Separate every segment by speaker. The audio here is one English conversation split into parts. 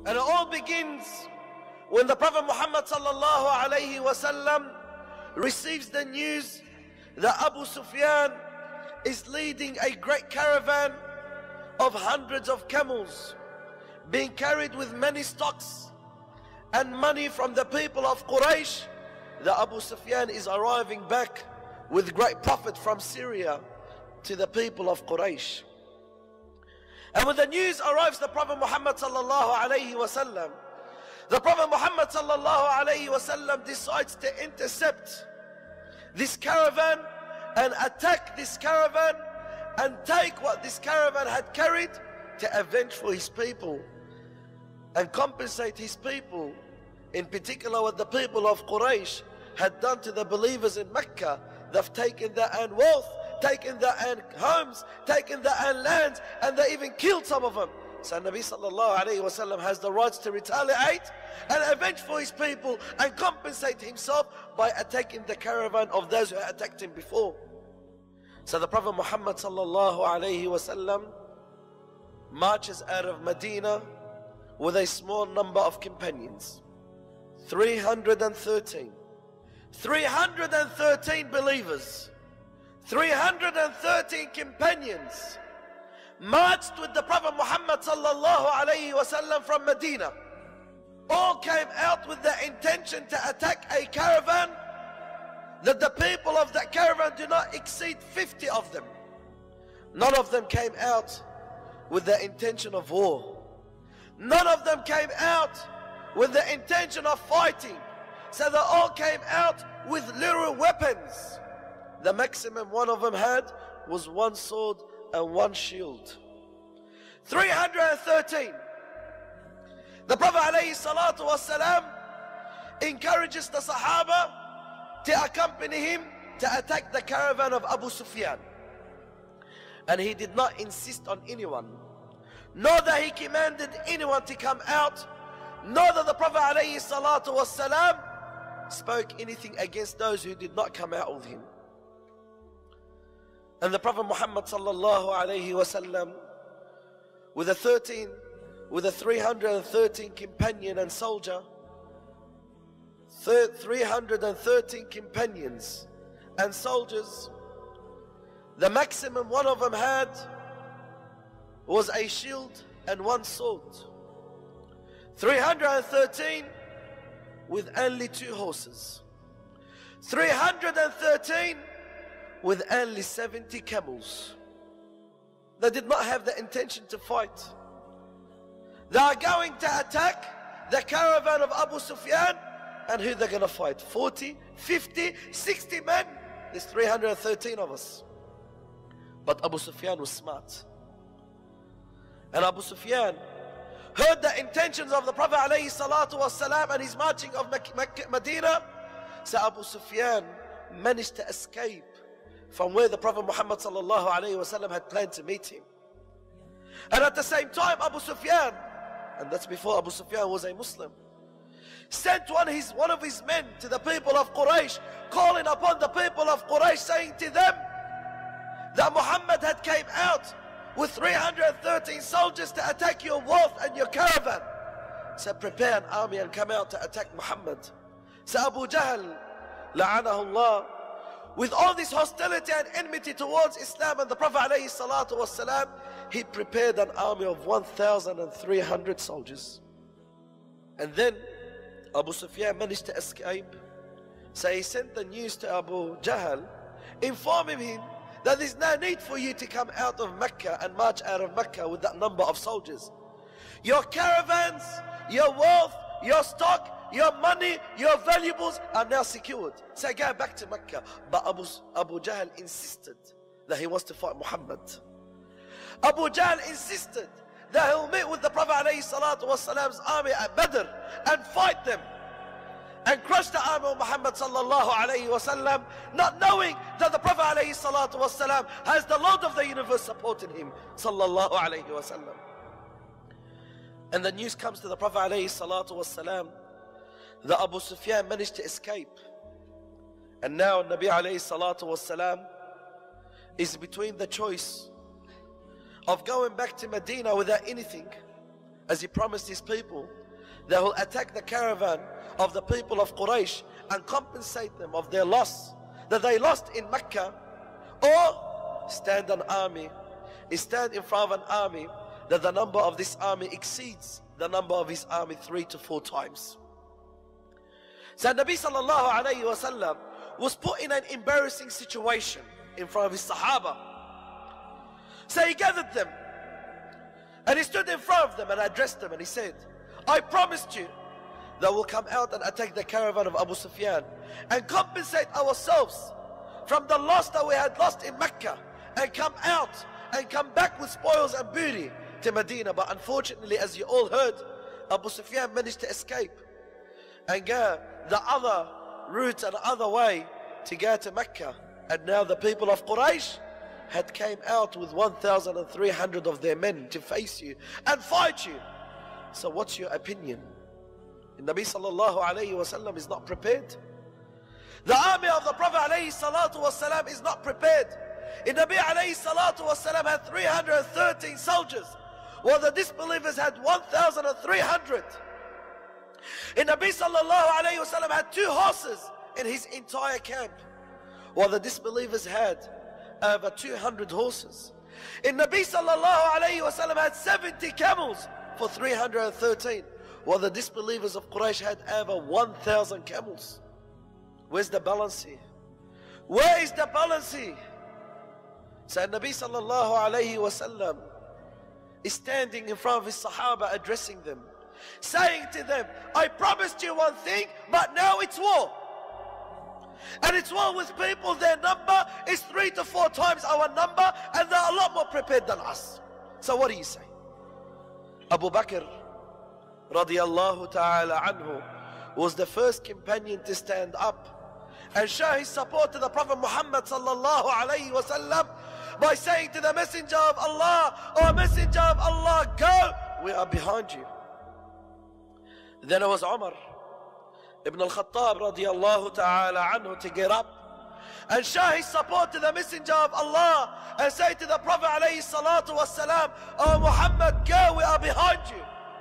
Speaker 1: And it all begins when the Prophet Muhammad sallallahu alayhi wasallam receives the news that Abu Sufyan is leading a great caravan of hundreds of camels being carried with many stocks and money from the people of Quraysh. That Abu Sufyan is arriving back with great profit from Syria to the people of Quraysh. And when the news arrives to the Prophet Muhammad sallallahu alayhi wasallam, the Prophet Muhammad sallallahu alayhi wasallam decides to intercept this caravan and attack this caravan and take what this caravan had carried to avenge for his people and compensate his people, in particular what the people of Quraysh had done to the believers in Mecca. They've taken their own wealth, taken their own homes, taken their own lands, and they even killed some of them. So Nabi sallallahu alayhi wasallam has the rights to retaliate and avenge for his people and compensate himself by attacking the caravan of those who had attacked him before. So the Prophet Muhammad sallallahu alayhi wasallam marches out of Medina with a small number of companions. 313 believers, 313 companions marched with the Prophet Muhammad sallallahu alayhi wasallam from Medina. All came out with the intention to attack a caravan that the people of that caravan do not exceed 50 of them. None of them came out with the intention of war. None of them came out with the intention of fighting. So they all came out with little weapons. The maximum one of them had was one sword and one shield. 313. The Prophet alayhi salatu wasalam encourages the Sahaba to accompany him to attack the caravan of Abu Sufyan. And he did not insist on anyone, nor that he commanded anyone to come out, nor that the Prophet alayhi salatu wasalam spoke anything against those who did not come out with him. And the Prophet Muhammad sallallahu alayhi wasallam with a 313 companion and soldier, 313 companions and soldiers, the maximum one of them had was a shield and one sword. 313 with only 2 horses. 313 with only 70 camels. They did not have the intention to fight. They are going to attack the caravan of Abu Sufyan, and who they're going to fight? 40, 50, 60 men? There's 313 of us. But Abu Sufyan was smart. And Abu Sufyan heard the intentions of the Prophet alayhi salatu wasalam and his marching of Medina. So Abu Sufyan managed to escape from where the Prophet Muhammad sallallahu alayhi wasallam had planned to meet him. And at the same time, Abu Sufyan, and that's before Abu Sufyan was a Muslim, sent one of his men to the people of Quraysh, calling upon the people of Quraysh, saying to them that Muhammad had came out with 313 soldiers to attack your wealth and your caravan. So prepare an army and come out to attack Muhammad. So Abu Jahl, la'anahullah, with all this hostility and enmity towards Islam and the Prophet alayhi salatu wasalam, he prepared an army of 1,300 soldiers. And then Abu Sufyan managed to escape. So he sent the news to Abu Jahl, informing him that there's no need for you to come out of Mecca and march out of Mecca with that number of soldiers. Your caravans, your wealth, your stock, your money, your valuables are now secured. So go back to Mecca. But Abu Jahl insisted that he wants to fight Muhammad. Abu Jahl insisted that he'll meet with the Prophet ﷺ's army at Badr and fight them and crush the army of Muhammad sallallahu alayhi wasallam, not knowing that the Prophet ﷺ has the Lord of the universe supporting him sallallahu alayhi wasallam. And the news comes to the Prophet ﷺ that Abu Sufyan managed to escape. And now Nabi ﷺ is between the choice of going back to Medina without anything, as he promised his people that he will attack the caravan of the people of Quraysh and compensate them of their loss that they lost in Mecca, or stand in front of an army that the number of this army exceeds the number of his army 3 to 4 times. So Nabi sallallahu alayhi wa sallam was put in an embarrassing situation in front of his Sahaba. So he gathered them and he stood in front of them and addressed them and he said, I promised you that we'll come out and attack the caravan of Abu Sufyan and compensate ourselves from the loss that we had lost in Mecca and come out and come back with spoils and booty to Medina. But unfortunately, as you all heard, Abu Sufyan managed to escape and go the other route and other way to go to Mecca. And now the people of Quraysh had came out with 1,300 of their men to face you and fight you. So what's your opinion? The Nabi sallallahu alayhi wa sallam is not prepared. The army of the Prophet alayhi salatu wa sallam is not prepared. The Nabi alayhi salatu wa sallam had 313 soldiers, while the disbelievers had 1,300. The Nabi sallallahu alayhi wa sallam had 2 horses in his entire camp, while the disbelievers had over 200 horses. The Nabi sallallahu alayhi wa sallam had 70 camels for 313, while the disbelievers of Quraysh had over 1,000 camels. Where's the balance here? Where is the balance here? So Nabi sallallahu alayhi wa sallam is standing in front of his Sahaba, addressing them, saying to them, I promised you one thing, but now it's war. And it's war with people, their number is 3 to 4 times our number, and they're a lot more prepared than us. So what do you say? Abu Bakr radiyallahu ta'ala anhu was the first companion to stand up and show his support to the Prophet Muhammad sallallahu alayhi wa sallam by saying to the Messenger of Allah, O Messenger of Allah, go, we are behind you. Then it was Umar ibn al-Khattab radiyallahu ta'ala anhu to get up and show his support to the Messenger of Allah and say to the Prophet alayhi salatu wassalam, O Muhammad, go, we are behind you.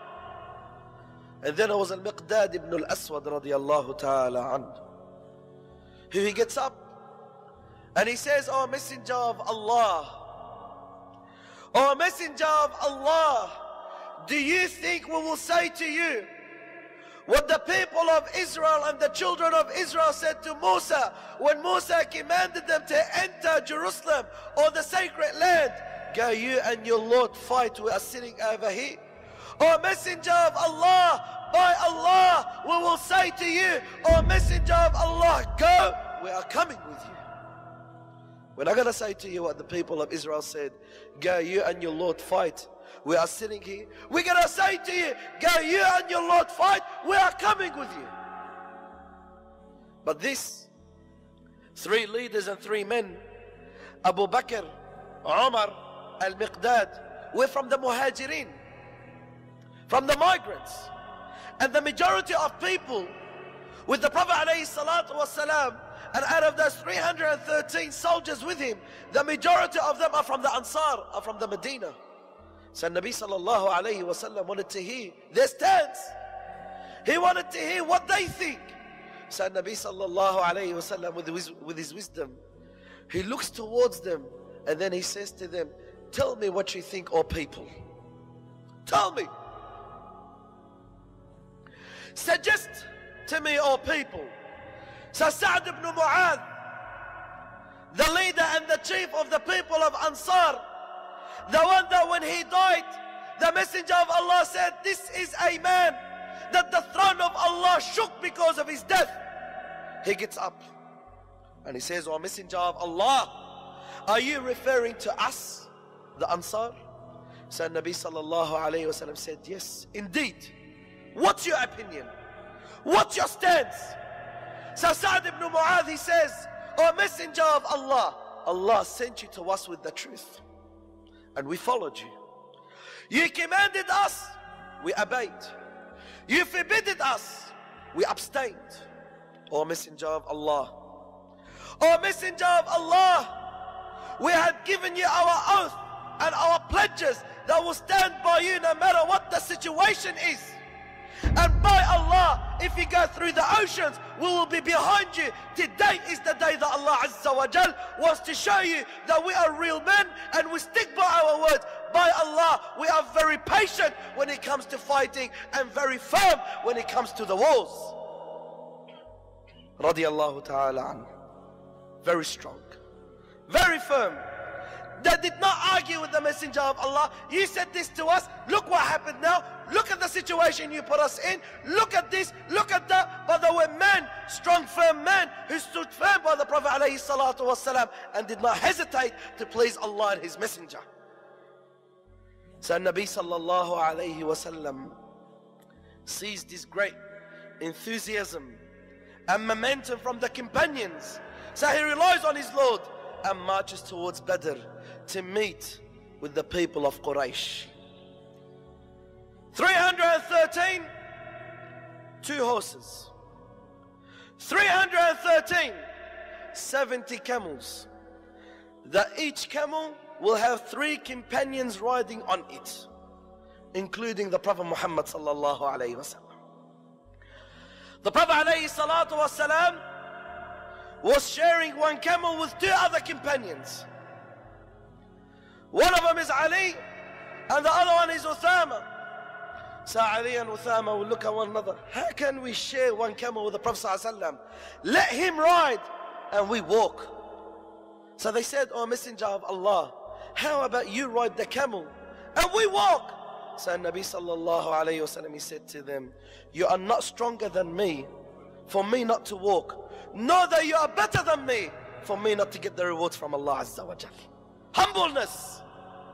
Speaker 1: And then it was Al-Miqdad ibn al-Aswad radiyallahu ta'ala anhu, who he gets up and he says, O Messenger of Allah, O Messenger of Allah, do you think we will say to you what the people of Israel and the children of Israel said to Musa when Musa commanded them to enter Jerusalem or the sacred land? Go you and your Lord fight, we are sitting over here. O Messenger of Allah, by Allah, we will say to you, O Messenger of Allah, go, we are coming with you. We're not going to say to you what the people of Israel said, go you and your Lord fight, we are sitting here. We're going to say to you, go you and your Lord fight, we are coming with you. But these 3 leaders and 3 men, Abu Bakr, Umar, Al-Miqdad, were from the Muhajirin, from the migrants. And the majority of people with the Prophet alayhi salatu wasalam, and out of those 313 soldiers with him, the majority of them are from the Ansar, are from the Medina. So Nabi sallallahu alayhi wa sallam wanted to hear their stance. He wanted to hear what they think. So Nabi sallallahu alayhi wa sallam with his wisdom, he looks towards them and then he says to them, tell me what you think, O people. Tell me. Suggest to me, O people. So Sa'd ibn Mu'adh, the leader and the chief of the people of Ansar, the one that when he died, the Messenger of Allah said, this is a man that the throne of Allah shook because of his death. He gets up and he says, O Messenger of Allah, are you referring to us, the Ansar? So Nabi sallallahu alayhi wa sallam said, yes, indeed. What's your opinion? What's your stance? So Sa'd ibn Mu'adh, he says, O Messenger of Allah, Allah sent you to us with the truth, and we followed you. You commanded us, we obeyed. You forbidden us, we abstained. O Messenger of Allah, O Messenger of Allah, we had given you our oath and our pledges that will stand by you no matter what the situation is. And by Allah, if you go through the oceans, we will be behind you. Today is the day that Allah Azza wa Jal wants to show you that we are real men and we stick by our words. By Allah, we are very patient when it comes to fighting and very firm when it comes to the wars. Radiallahu ta'ala anhu. Very strong, very firm. They did not argue with the Messenger of Allah. You said this to us. Look what happened now. Look at the situation you put us in. Look at this. Look at that. But they were men, strong, firm men who stood firm by the Prophet ﷺ and did not hesitate to please Allah and His Messenger. So Nabi sallallahu alayhi wasallam sees this great enthusiasm and momentum from the companions. So he relies on his Lord and marches towards Badr to meet with the people of Quraysh. 313, 2 horses. 313, 70 camels. That each camel will have 3 companions riding on it, including the Prophet Muhammad sallallahu alayhi wasallam. The Prophet alayhi salatu wasalam was sharing 1 camel with 2 other companions. One of them is Ali and the other one is Uthama. So Ali and Uthama will look at one another. How can we share 1 camel with the Prophet sallallahu alayhi wasallam? Let him ride and we walk. So they said, "Oh Messenger of Allah, how about you ride the camel and we walk?" So Nabi sallallahu alayhi wasallam, he said to them, "You are not stronger than me for me not to walk, nor that you are better than me for me not to get the rewards from Allah Azza wa Jal." Humbleness,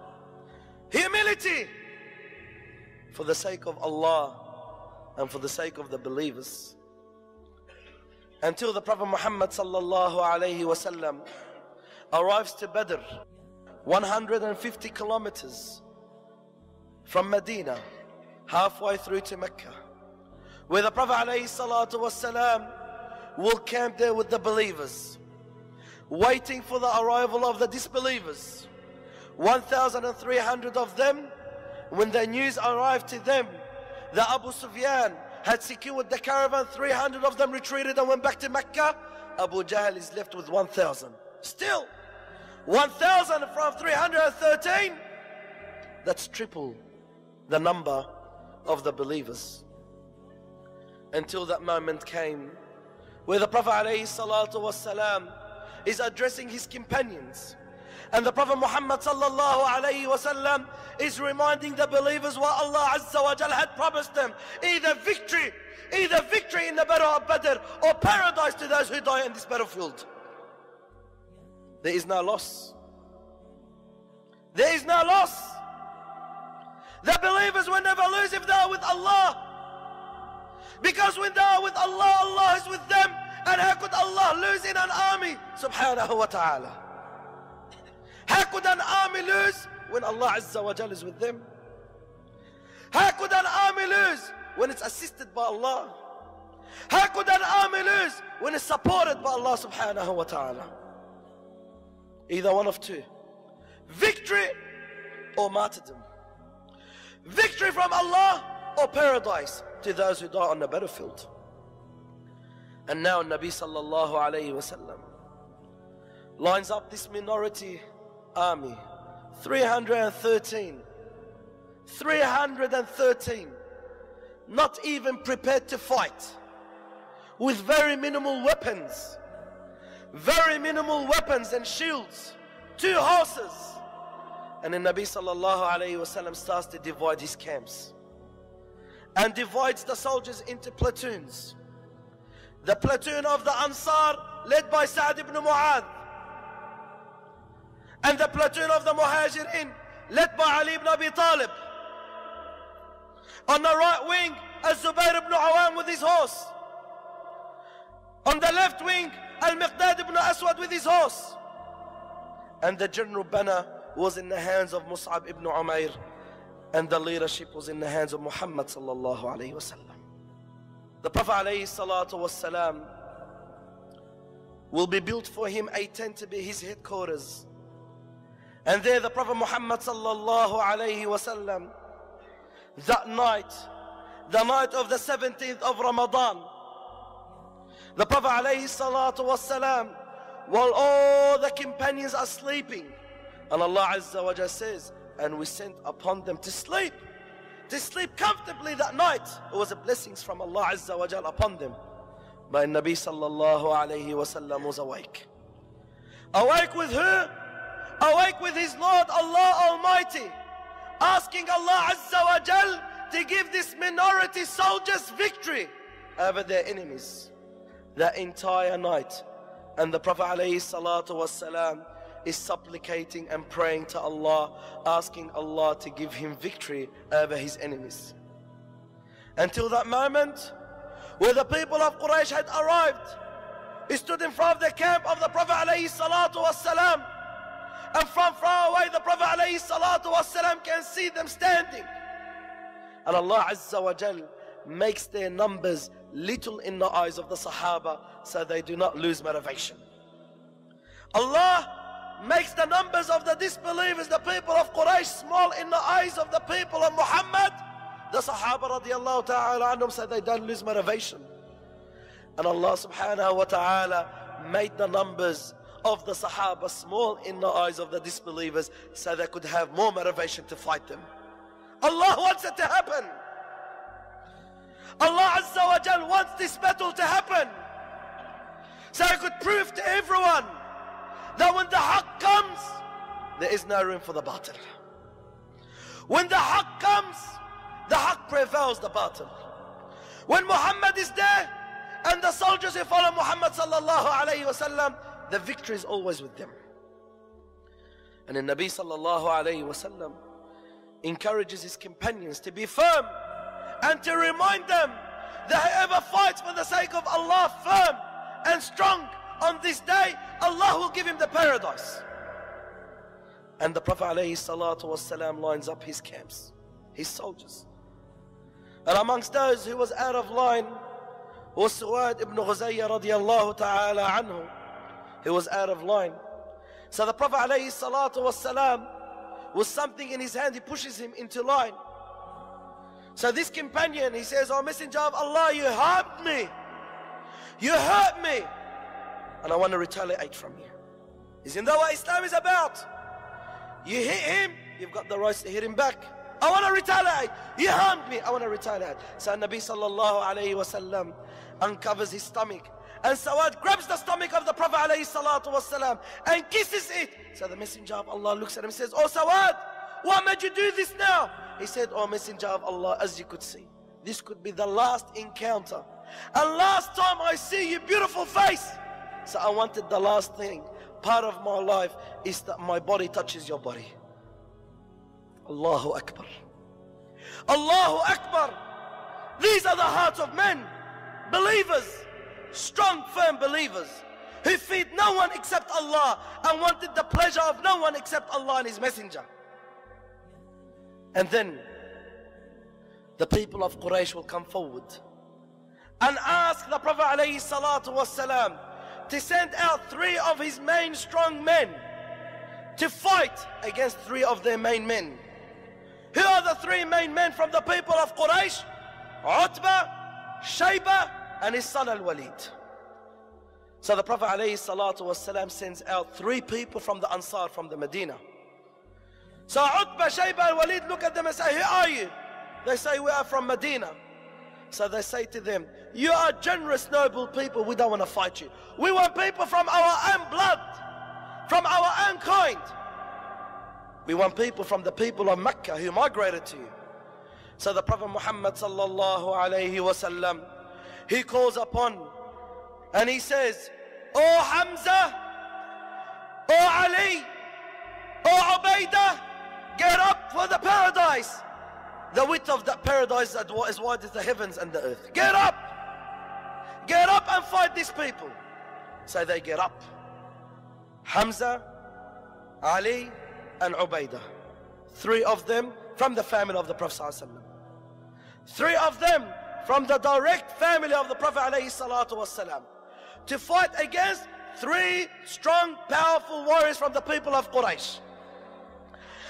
Speaker 1: humility, for the sake of Allah and for the sake of the believers. Until the Prophet Muhammad sallallahu alayhi wasallam arrives to Badr, 150 kilometers from Medina, halfway through to Mecca, where the Prophet alayhi salatu wasalam will camp there with the believers, waiting for the arrival of the disbelievers. 1,300 of them, when the news arrived to them that Abu Sufyan had secured the caravan, 300 of them retreated and went back to Mecca. Abu Jahl is left with 1,000. Still, 1,000 from 313, that's triple the number of the believers. Until that moment came where the Prophet ﷺ is addressing his companions, and the Prophet Muhammad sallallahu alayhi wasallam is reminding the believers what Allah Azza wa Jal had promised them: either victory in the battle of Badr, or paradise to those who die in this battlefield. There is no loss. There is no loss. The believers will never lose if they are with Allah. Because when they are with Allah, Allah is with them. And how could Allah lose in an army? Subhanahu wa ta'ala. How could an army lose when Allah Azza wa Jal is with them? How could an army lose when it's assisted by Allah? How could an army lose when it's supported by Allah Subhanahu wa ta'ala? Either one of two: victory or martyrdom. Victory from Allah or paradise to those who die on the battlefield. And now Nabi sallallahu alayhi wasallam lines up this minority army, 313, not even prepared to fight, with very minimal weapons and shields, 2 horses. And then Nabi sallallahu alayhi wasallam starts to divide his camps and divides the soldiers into platoons. The platoon of the Ansar led by Sa'd ibn Mu'adh, and the platoon of the Muhajirin led by Ali ibn Abi Talib. On the right wing, Al-Zubayr ibn Awam with his horse. On the left wing, Al-Miqdad ibn Aswad with his horse. And the general banner was in the hands of Mus'ab ibn Umair, and the leadership was in the hands of Muhammad sallallahu alayhi wasallam. The Prophet alayhi salatu wasalam will be built for him a tent to be his headquarters. And there the Prophet Muhammad sallallahu alayhi wasallam, that night, the night of the 17th of Ramadan, the Prophet alayhi salatu wasalam, while all the companions are sleeping, and Allah Azza wa Jalla says, and we sent upon them to sleep comfortably that night. It was a blessings from Allah Azza wa Jalla upon them. But Nabi sallallahu alayhi wasallam was awake. Awake with who? Awake with his Lord Allah Almighty, asking Allah Azza wa Jal to give this minority soldiers victory over their enemies that entire night. And the Prophet alayhi salatu wassalam is supplicating and praying to Allah, asking Allah to give him victory over his enemies. Until that moment where the people of Quraysh had arrived, he stood in front of the camp of the Prophet alayhi salatu wassalam, and from far away the Prophet alayhi salatu wassalam can see them standing. And Allah Azza wa Jal makes their numbers little in the eyes of the Sahaba, so they do not lose motivation. Allah makes the numbers of the disbelievers, the people of Quraysh, small in the eyes of the people of Muhammad, the Sahaba radiallahu ta'ala anhum, so they don't lose motivation. And Allah subhanahu wa ta'ala made the numbers of the Sahaba small in the eyes of the disbelievers, so they could have more motivation to fight them. Allah wants it to happen. Allah Azza wa Jal wants this battle to happen, so He could prove to everyone that when the haqq comes, there is no room for the batil. When the haqq comes, the haqq prevails the batil. When Muhammad is there and the soldiers who follow Muhammad sallallahu alayhi wasallam, the victory is always with them. And the Nabi sallallahu alayhi wasallam encourages his companions to be firm and to remind them that whoever fights for the sake of Allah firm and strong on this day, Allah will give him the paradise. And the Prophet alayhi salatu wasalam lines up his camps, his soldiers. And amongst those who was out of line was Suwaid ibn Ghuzayya radiallahu ta'ala anhu. He was out of line. So the Prophet alayhi salatu wasalam, with something in his hand, he pushes him into line. So this companion, he says, "Oh Messenger of Allah, you harmed me. You hurt me. And I want to retaliate from you." Isn't that what Islam is about? You hit him, you've got the right to hit him back. I want to retaliate. You harmed me, I want to retaliate. So Nabi sallallahu alayhi wasallam uncovers his stomach, and Sawad grabs the stomach of the Prophet alayhi salatu wasalam and kisses it. So the Messenger of Allah looks at him and says, "Oh Sawad, why made you do this now?" He said, "Oh Messenger of Allah, as you could see, this could be the last encounter, and last time I see your beautiful face. So I wanted the last thing, part of my life, is that my body touches your body." Allahu Akbar. Allahu Akbar. These are the hearts of men, believers, strong, firm believers, who feed no one except Allah and wanted the pleasure of no one except Allah and His Messenger. And then the people of Quraysh will come forward and ask the Prophet alayhi salatu wasalam to send out 3 of his main strong men to fight against 3 of their main men. Who are the 3 main men from the people of Quraysh? Utbah, Shayba, and his son Al-Walid. So the Prophet ﷺ sends out 3 people from the Ansar, from the Medina. So Utbah, Shayba, Al-Walid look at them and say, "Who are you?" They say, "We are from Medina." So they say to them, "You are generous, noble people. We don't want to fight you. We want people from our own blood, from our own kind. We want people from the people of Mecca who migrated to you." So the Prophet Muhammad sallallahu alayhi wasallam, he calls upon and he says, "O Hamza, O Ali, O Ubaidah, get up for the paradise. The width of that paradise is as wide as the heavens and the earth. Get up! Get up and fight these people." So they get up. Hamza, Ali, and Ubaidah. 3 of them from the family of the Prophet ﷺ. 3 of them from the direct family of the Prophet ﷺ, to fight against 3 strong, powerful warriors from the people of Quraysh.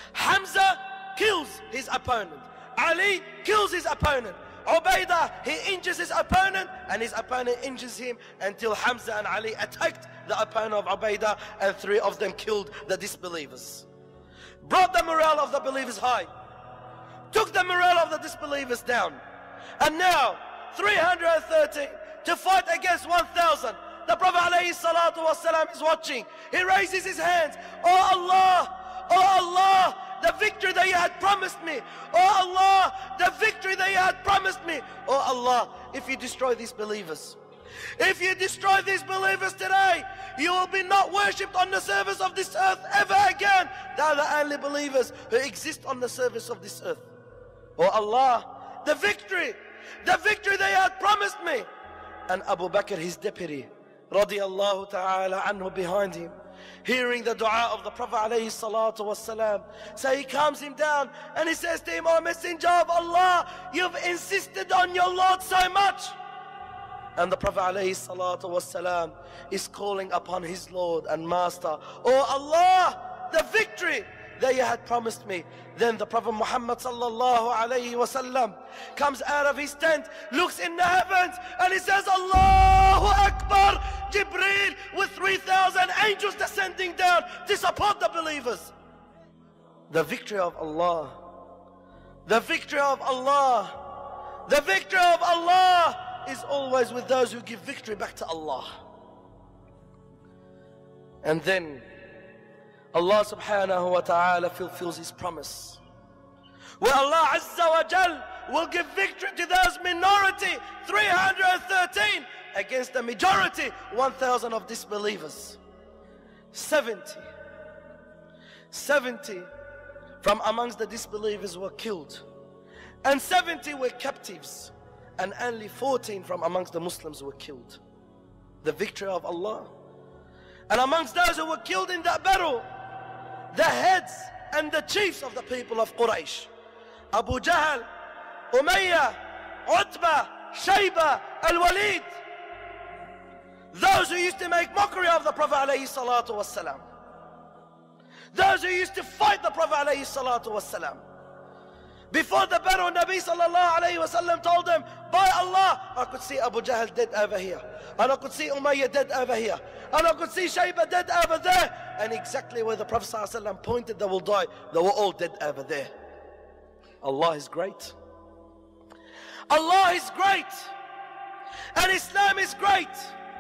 Speaker 1: Hamza kills his opponent. Ali kills his opponent. Ubaidah, he injures his opponent, and his opponent injures him, until Hamza and Ali attacked the opponent of Ubaidah, and 3 of them killed the disbelievers. Brought the morale of the believers high, took the morale of the disbelievers down. And now 330 to fight against 1,000. The Prophet ﷺ is watching. He raises his hands. Oh Allah, oh Allah, the victory that you had promised me. Oh Allah, the victory that you had promised me. Oh Allah, if you destroy these believers, if you destroy these believers today, you will be not worshipped on the surface of this earth ever again. They are the only believers who exist on the surface of this earth. Oh Allah, the victory that you had promised me. And Abu Bakr, his deputy, radiyallahu ta'ala anhu, behind him, hearing the dua of the Prophet alayhi salatu wasalam. So he calms him down and he says to him, "O Messenger of Allah, you've insisted on your Lord so much." And the Prophet alayhi salatu wasalam is calling upon his Lord and Master. "Oh Allah, the victory that you had promised me." Then the Prophet Muhammad sallallahu alayhi wasallam comes out of his tent, looks in the heavens, and he says, "Allahu Akbar!" Jibreel with 3,000 angels descending down to support the believers. The victory of Allah, the victory of Allah, the victory of Allah is always with those who give victory back to Allah. And then Allah subhanahu wa ta'ala fulfills his promise, where Allah Azza wa Jal will give victory to those minority, 313, against the majority, 1,000 of disbelievers. 70 from amongst the disbelievers were killed, and 70 were captives, and only 14 from amongst the Muslims were killed. The victory of Allah. And amongst those who were killed in that battle, the heads and the chiefs of the people of Quraysh: Abu Jahl, Umayyah, Utbah, Shayba, Al-Walid. Those who used to make mockery of the Prophet alayhi salatu wasalam. Those who used to fight the Prophet alayhi salatu wasalam. Before the battle, Nabi sallallahu alayhi wasallam told them, "By Allah, I could see Abu Jahl dead over here, and I could see Umayyah dead over here, and I could see Shayba dead over there." And exactly where the Prophet sallallahu alayhi wasallam pointed they will die, they were all dead over there. Allah is great. Allah is great. And Islam is great.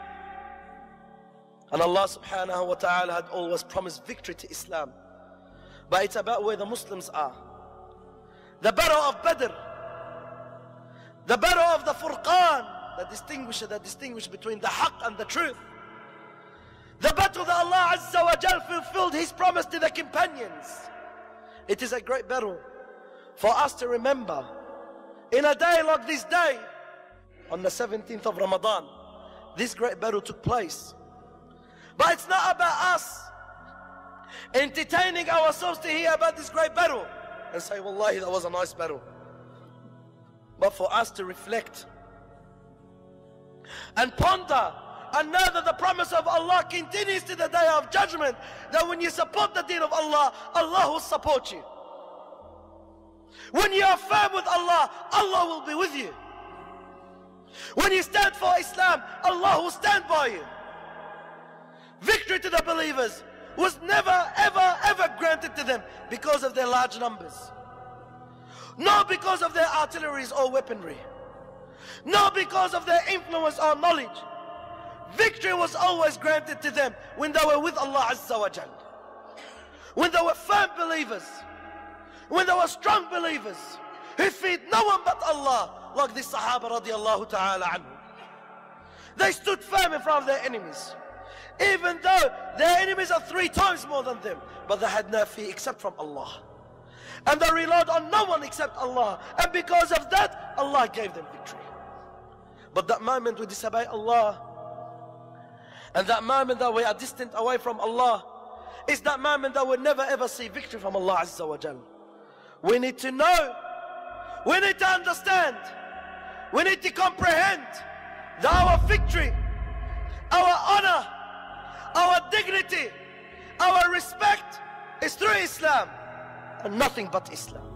Speaker 1: And Allah subhanahu wa ta'ala had always promised victory to Islam. But it's about where the Muslims are. The battle of Badr, the battle of the Furqan, the distinguisher between the haqq and the truth. The battle that Allah Azza wa Jal fulfilled his promise to the companions. It is a great battle for us to remember. In a day like this day, on the 17th of Ramadan, this great battle took place. But it's not about us entertaining ourselves to hear about this great battle and say, "Wallahi, that was a nice battle." But for us to reflect and ponder and know that the promise of Allah continues to the day of judgment, that when you support the deen of Allah, Allah will support you. When you are firm with Allah, Allah will be with you. When you stand for Islam, Allah will stand by you. Victory to the believers was never, ever, ever granted to them because of their large numbers. Not because of their artilleries or weaponry. Not because of their influence or knowledge. Victory was always granted to them when they were with Allah Azza wa Jal. When they were firm believers. When they were strong believers who feared no one but Allah, like the Sahaba radiallahu ta'ala anhu. They stood firm in front of their enemies. Even though their enemies are 3 times more than them, but they had no fear except from Allah. And they relied on no one except Allah. And because of that, Allah gave them victory. But that moment we disobey Allah, and that moment that we are distant away from Allah, is that moment that we'll never ever see victory from Allah Azza wa Jal. We need to know, we need to understand, we need to comprehend that our victory, our honor, our dignity, our respect is through Islam. and nothing but Islam.